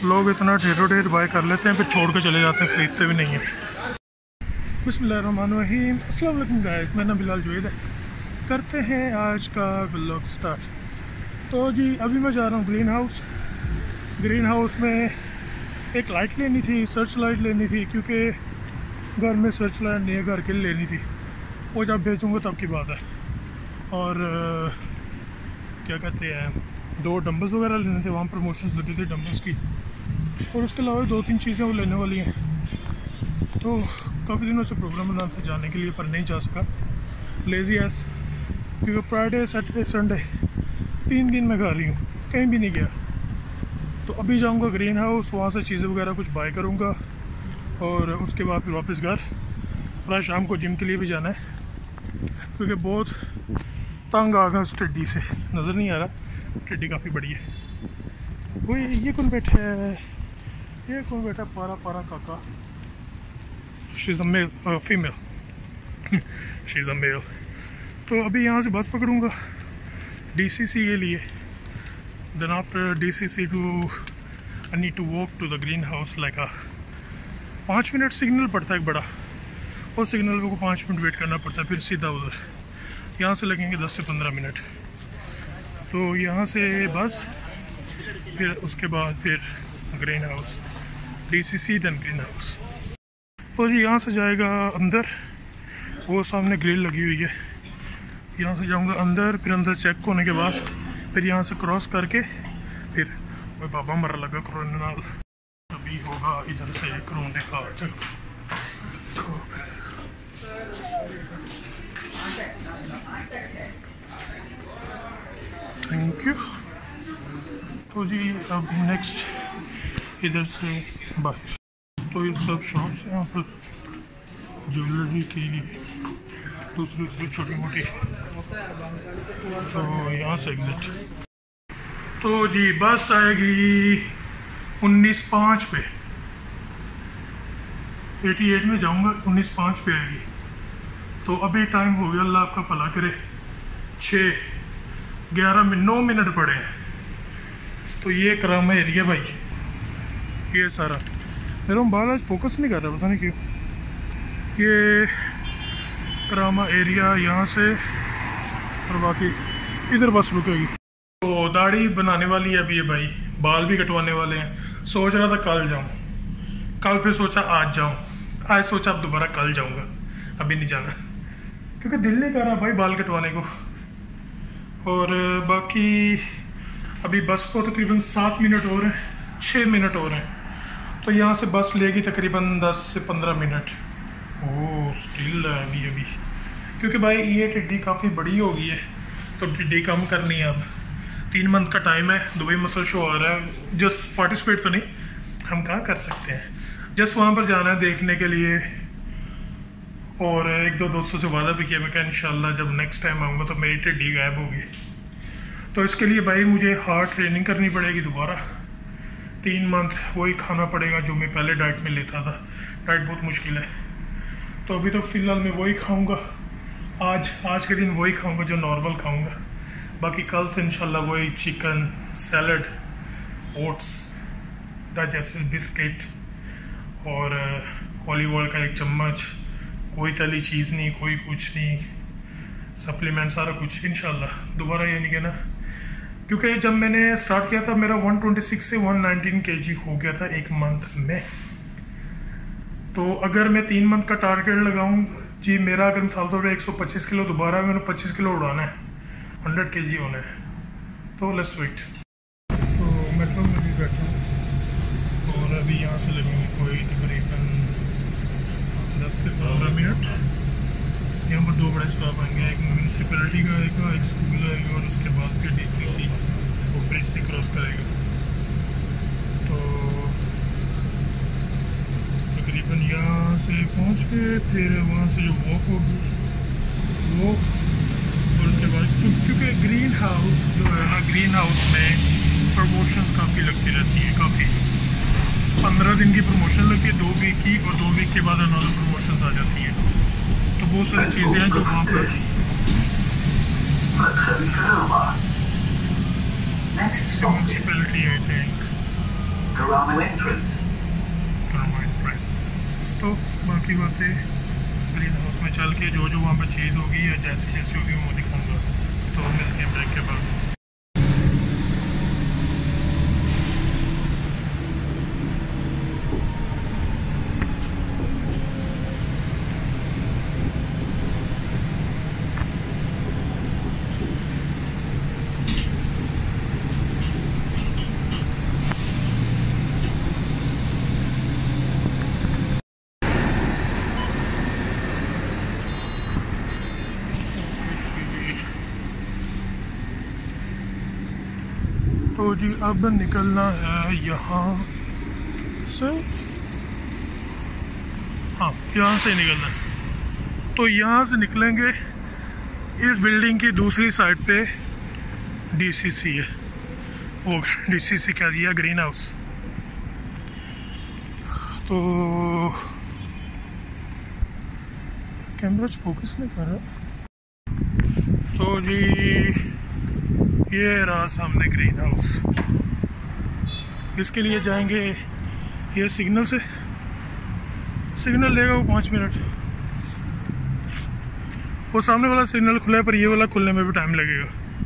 लोग इतना ढेरों ढेर बाय कर लेते हैं फिर छोड़ के चले जाते हैं, खरीदते भी नहीं हैं। बिस्मिल्लाहिर्रहमानिर्रहीम, अस्सलाम वालेकुम गाइस, मेरा नाम बिलाल जुवैद है। करते हैं आज का व्लॉग स्टार्ट। तो जी अभी मैं जा रहा हूँ ग्रीन हाउस में एक लाइट लेनी थी, सर्च लाइट लेनी थी, क्योंकि घर में सर्च लाइट नहीं है, घर के लिए लेनी थी। वो जब भेजूँगा तब की बात है। और क्या कहते हैं, 2 डंबल्स वगैरह लेने थे, वहाँ प्रमोशंस लगी थी डंबल्स की। और उसके अलावा 2-3 चीज़ें वो लेने वाली हैं। तो काफ़ी दिनों से प्रोग्राम बना था जाने के लिए, पर नहीं जा सका, लेज़ी एस, क्योंकि फ्राइडे सैटरडे संडे 3 दिन मैं घर ही हूँ, कहीं भी नहीं गया। तो अभी जाऊँगा ग्रीन हाउस, वहाँ से चीज़ें वगैरह कुछ बाय करूँगा और उसके बाद फिर वापस घर। पूरा शाम को जिम के लिए भी जाना है, क्योंकि बहुत तंग आ गया उस टिड्डी से। नज़र नहीं आ रहा, टिड्डी काफ़ी बड़ी है। वो ये कौन बैठा है, ये कौन बैठा, पारा पारा काका। She is a male, female, she is a male. तो अभी यहाँ से बस पकड़ूँगा DCC के लिए। Then after DCC to I need to walk to the Green House like 5 minute signal पड़ता है एक बड़ा, और सिग्नल को 5 मिनट वेट करना पड़ता है, फिर सीधा उधर। यहाँ से लगेंगे 10 से 15 मिनट। तो यहाँ से बस, फिर उसके बाद फिर Green House, DCC then Green House. तो जी यहाँ से जाएगा अंदर, वो सामने ग्रिल लगी हुई है, यहाँ से जाऊँगा अंदर, फिर अंदर चेक होने के बाद फिर यहाँ से क्रॉस करके फिर वो बाबा मर लगा कोरोना नाल, अभी होगा इधर से करोने का। Thank you. तो जी अब नेक्स्ट इधर से बाहर। तो ये सब शॉप्स हैं यहाँ पर, ज्वेलरी की, दूसरी छोटी मोटी। तो यहाँ से एग्जिट। तो जी बस आएगी 19:05 पे, 88 में जाऊँगा, 19:05 पे आएगी। तो अभी टाइम हो गया, अल्लाह आपका भला करे, 9 मिनट पड़े हैं। तो ये करामा एरिया भाई, ये सारा मेरा मोबाइल आज फोकस नहीं कर रहा, पता नहीं क्यों। ये करामा एरिया यहाँ से, और बाकी इधर बस रुकेगी। तो दाढ़ी बनाने वाली है अभी ये भाई, बाल भी कटवाने वाले हैं। सोच रहा था कल जाऊँ, कल फिर सोचा आज जाऊँ, आज सोचा अब दोबारा कल जाऊँगा, अभी नहीं जाना, क्योंकि दिल नहीं कर रहा भाई बाल कटवाने को। और बाकी अभी बस को तकरीबन 7 मिनट और हैं, 6 मिनट और हैं। तो यहाँ से बस लेगी तकरीबन 10 से 15 मिनट। ओह स्टिल है अभी, क्योंकि भाई ये टिड्डी काफ़ी बड़ी हो गई है, तो टिड्डी कम करनी है। अब 3 मंथ का टाइम है, दुबई मसल शो आ रहा है। जस्ट पार्टिसिपेट तो नहीं, हम कहाँ कर सकते हैं, जस्ट वहाँ पर जाना है देखने के लिए। और 1-2 दोस्तों से वादा भी किया मैं, क्या इंशाल्लाह जब नेक्स्ट टाइम आऊँगा तो मेरी टिड्डी गायब होगी। तो इसके लिए भाई मुझे हार्ड ट्रेनिंग करनी पड़ेगी दोबारा। 3 मंथ वही खाना पड़ेगा जो मैं पहले डाइट में लेता था। डाइट बहुत मुश्किल है, तो अभी तो फ़िलहाल मैं वही खाऊंगा। आज के दिन वही खाऊंगा जो नॉर्मल खाऊंगा। बाकी कल से इंशाल्लाह वही chicken, salad, oats, digestive biscuit और ऑलिव ऑयल का 1 चम्मच, कोई तली चीज़ नहीं, कोई कुछ नहीं, सप्लीमेंट सारा कुछ इंशाल्लाह। दोबारा ये नहीं कहना, क्योंकि जब मैंने स्टार्ट किया था मेरा 126 से 119 kg हो गया था 1 मंथ में। तो अगर मैं 3 मंथ का टारगेट लगाऊं जी, मेरा अगर मिसाल तौर पर 125 किलो, दोबारा मैंने 25 किलो उड़ाना है, 100 kg होना है। तो लेट्स वेट। तो मेट्रो में भी बैठा हूँ और अभी यहाँ से लगेंगे कोई तकरीबन 10 से 15 मिनट। यहाँ पर 2 बड़े स्टॉप आएंगे, एक म्यूनसिपैलिटी का आएगा, एक स्कूल आएगा, और उसके बाद फिर DCC वो ब्रिज से क्रॉस करेगा। तो तकरीबन यहाँ से पहुँच के फिर वहाँ से जो वॉक होगी वो, और उसके बाद क्योंकि ग्रीन हाउस जो है ना, ग्रीन हाउस में प्रमोशंस काफ़ी लगती रहती है, काफ़ी 15 दिन की प्रमोशन लगती है, 2 वीक की, और 2 वीक के बाद अनदर प्रमोशंस आ जाती हैं। तो बहुत सारी चीज़ें हैं जो वहाँ पर म्यूनसिपैलिटी आई थिंक तो बाकी बातें ग्रीन हाउस में चल के जो वहाँ पे चीज़ होगी या जैसी जैसी होगी वो दिखाऊंगा। तो मिलते हैं ब्रेक के बाद। तो जी अब निकलना है यहाँ से, हाँ यहाँ से निकलना है। तो यहाँ से निकलेंगे, इस बिल्डिंग की दूसरी साइड पे डीसीसी है, वो डीसीसी क्या दिया, ग्रीन हाउस। तो कैमरा फोकस नहीं कर रहा। तो जी ये रहा सामने ग्रीन हाउस। इसके लिए जाएंगे, ये सिग्नल से, सिग्नल लेगा वो 5 मिनट। वो सामने वाला सिग्नल खुला है पर ये वाला खुलने में भी टाइम लगेगा।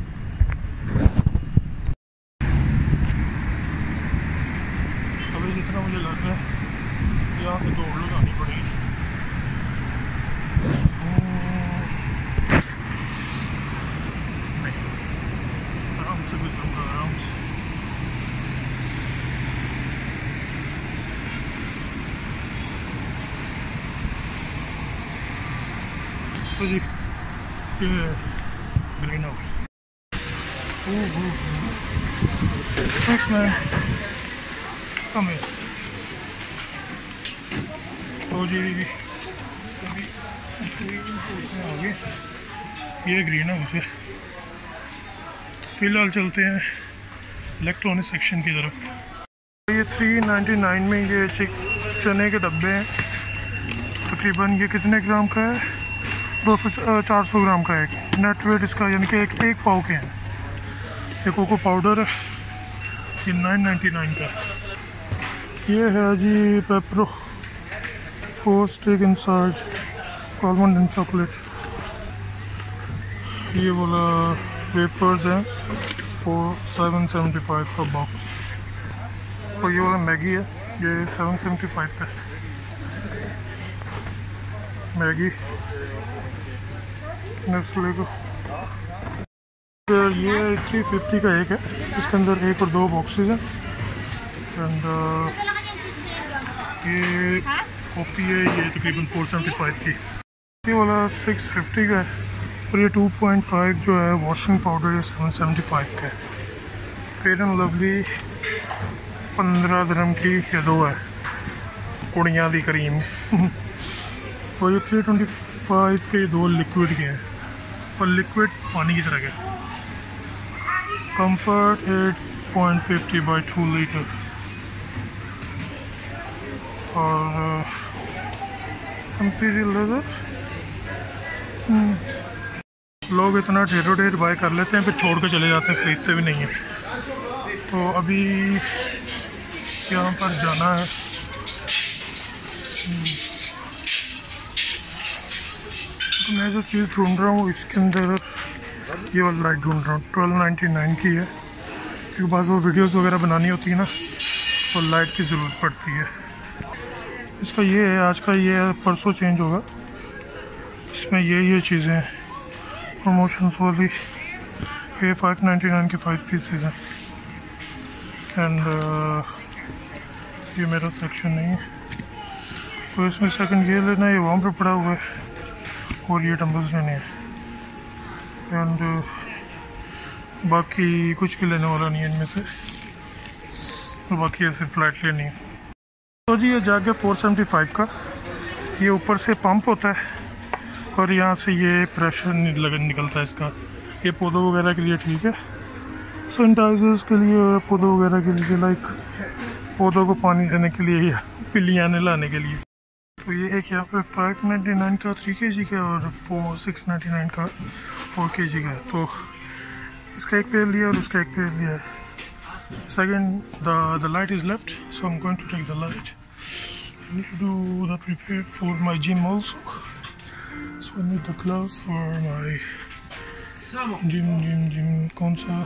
अभी जितना मुझे लग रहा है यहाँ से दौड़ लगानी पड़ेगी। तो जी ये ग्रीन हाउस। थैंक्स मैन, कम है। तो जी आगे ये ग्रीन हाउस है। फ़िलहाल चलते हैं इलेक्ट्रॉनिक सेक्शन की तरफ। ये 399 में ये चने के डब्बे हैं। तकरीबन ये कितने ग्राम का है, 400 ग्राम का है। नेट वेट इसका यानी कि एक पाव के हैं। ये कोको पाउडर है, ये 999 का। ये है जी Pepero 4 stick inside almond and chocolate. ये वाला वेफर्स हैं 775 का बॉक्स। और ये वाला मैगी है, ये 775 का मैगी नेस्ले को। ये 350 का एक है, इसके अंदर 1 और 2 बॉक्सेस हैं। एंड ये कॉफ़ी है, ये तकरीबन 475 की। ये वाला 650 का है। और ये 2.5 जो है वॉशिंग पाउडर, ये 775 का है। फेयर एंड लवली 15 दिरहम की या 2 है, कुड़ियाँ दी क्रीम। और ये 325 के 2 लिक्विड के हैं, और लिक्विड पानी की तरह के। Comfort 8.50 by 2 litre. और इंपीरियल लेदर। लोग इतना ढेरों बाय कर लेते हैं फिर छोड़ के चले जाते हैं, खरीदते भी नहीं हैं। तो अभी यहाँ पर जाना है। तो मैं जो चीज़ ढूंढ रहा हूँ इसके अंदर ये वाला लाइट ढूंढ रहा हूँ, 1299 की है। क्योंकि बाद वो वीडियोस वगैरह बनानी होती है ना, तो लाइट की ज़रूरत पड़ती है। इसका ये है, आज का ये है, परसों चेंज होगा। इसमें ये चीज़ें हैं प्रमोशंस वाली। ये 599 के 5 पीसेज हैं। एंड ये मेरा सेक्शन नहीं है, तो इसमें सेकंड ये लेना है, ये वहाँ पे पड़ा हुआ है। और ये डम्बल्स लेने हैं। एंड बाकी कुछ भी लेने वाला नहीं है इनमें से, तो बाकी ऐसे फ्लैट लेनी है। तो जी ये जाके 475 का, ये ऊपर से पंप होता है और यहाँ से ये प्रेशर निकलता है इसका। ये पौधों वगैरह के लिए ठीक है, सैनिटाइजर्स के लिए और पौधों वगैरह के लिए, लाइक पौधों को पानी देने के लिए या पिल्लियाँ लाने के लिए। तो ये एक यहाँ पे 599 का 3 kg का और 699 का 4 kg का है। तो इसका एक पेड़ लिया और उसका एक पेड़ लिया है। Second, the light is left, so I'm going to take the light. I need to do the prepare for my gym also. So I need the gloves for my gym कौन सा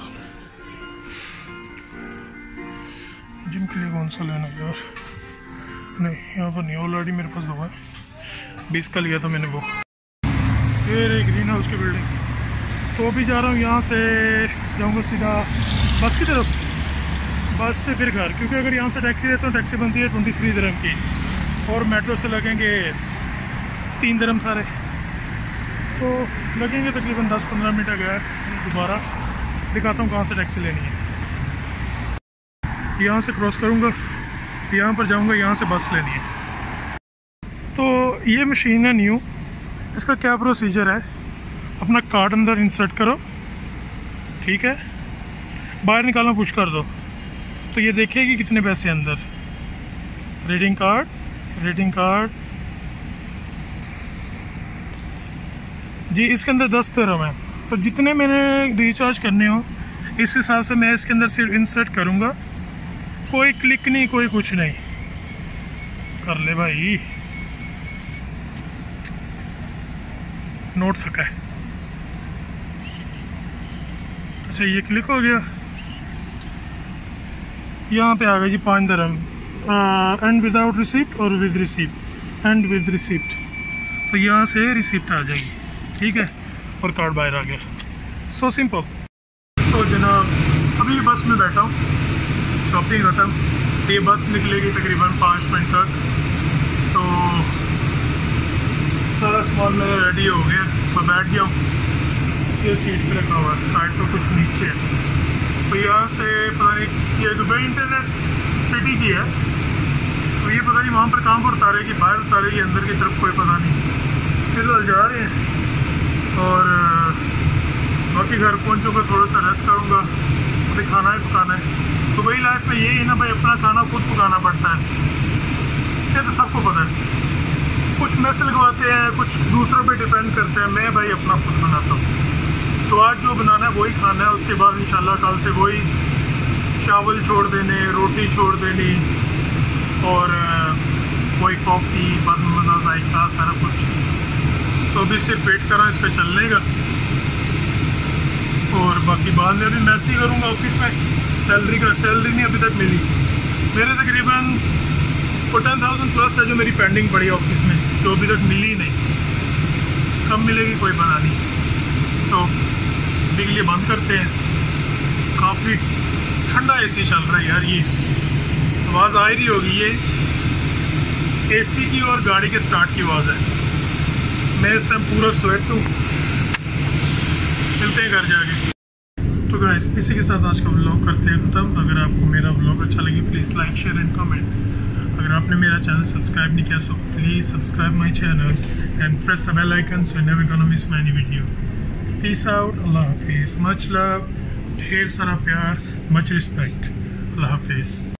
जिम के लिए कौन सा लेना यार? नहीं, यहाँ पर नहीं, ऑलरेडी मेरे पास वो है, 20 का लिया था मैंने वो। ये रही ग्रीन हाउस की बिल्डिंग। तो अभी जा रहा हूँ, यहाँ से जाऊँगा सीधा बस की तरफ, बस से फिर घर, क्योंकि अगर यहाँ से टैक्सी लेता हूँ टैक्सी बनती है 23 दिरहम की, और मेट्रो से लगेंगे 3 दिरहम सारे, तो लगेंगे तकरीबन 10-15 मिनट। गया दोबारा दिखाता हूँ कहाँ से टैक्सी लेनी है। यहाँ से क्रॉस करूँगा, यहाँ पर जाऊँगा, यहाँ से बस लेनी है। तो ये मशीन है न्यू, इसका क्या प्रोसीजर है, अपना कार्ड अंदर इंसर्ट करो, ठीक है, बाहर निकालना पुश कर दो, तो ये देखेगी कितने पैसे अंदर। रीडिंग कार्ड जी, इसके अंदर 10 दिरहम है। तो जितने मैंने रिचार्ज करने हो इस हिसाब से मैं इसके अंदर सिर्फ इंसर्ट करूँगा, कोई क्लिक नहीं, कोई कुछ नहीं। कर ले भाई, नोट थका है। अच्छा ये क्लिक हो गया, यहाँ पे आ गया जी 5 दिरहम, एंड विदाउट रिसिप्ट और with receipt, and with receipt, तो यहाँ से रिसिप्ट आ जाएगी, ठीक है, और कार्ड बाहर आ गया। So simple. तो जनाब अभी बस में बैठा हूँ, शॉपिंग खत्म, ये बस निकलेगी तकरीबन 5 मिनट तक। तो सारा सामान मेरा रेडी हो गया, मैं बैठ गया हूँ, ये सीट पे रखा हुआ है, साइड पर कुछ नीचे है। तो यहाँ से पता नहीं, ये दुबई इंटरनेट सिटी की है, तो ये पता नहीं वहाँ पर कहाँ पर उतारेगी, बाहर उतारेगी, अंदर की तरफ कोई पता नहीं। फिलहाल जा रहे हैं और बाकी घर पहुँचूँगा, थोड़ा सा रेस्ट करूँगा, अभी खाना ही पकाना है। दुबई लाइफ में यही है ना भाई, अपना खाना खुद पकाना पड़ता है, ये तो सबको पता है। कुछ मैस लगवाते हैं, कुछ दूसरों पे डिपेंड करते हैं, मैं भाई अपना खुद बनाता हूँ। तो आज जो बनाना है वही खाना है, उसके बाद इंशाल्लाह कल से वही चावल छोड़ देने, रोटी छोड़ देनी, और वही कॉफ़ी, बाद में मज़ा जायका सारा कुछ। तो अभी सिर्फ वेट कर रहा हूँ इस पर चलने का, और बाकी बाद में अभी मैसेज करूँगा ऑफिस में। सैलरी नहीं अभी तक मिली मेरे, तकरीबन 10,000 प्लस है जो मेरी पेंडिंग पड़ी है ऑफिस में, जो अभी तक मिली नहीं। कब मिलेगी कोई पता नहीं। तो बिजली बंद करते हैं, काफ़ी ठंडा एसी चल रहा है यार। ये आवाज़ आ रही होगी, ये एसी की और गाड़ी के स्टार्ट की आवाज़ है। मैं इस टाइम पूरा स्वेट हूँ। मिलते हैं घर जाके। तो गाइस इसी के साथ आज का व्लॉग करते हैं ख़त्म। अगर आपको मेरा व्लॉग अच्छा लगे please like, share and comment. अगर आपने मेरा चैनल सब्सक्राइब नहीं किया so please subscribe my channel and press the bell icon so never gonna miss my any video. Peace out, अल्लाह हाफिज़, मच लव, ढेर सारा प्यार, मच रिस्पेक्ट, अल्लाह हाफिज़।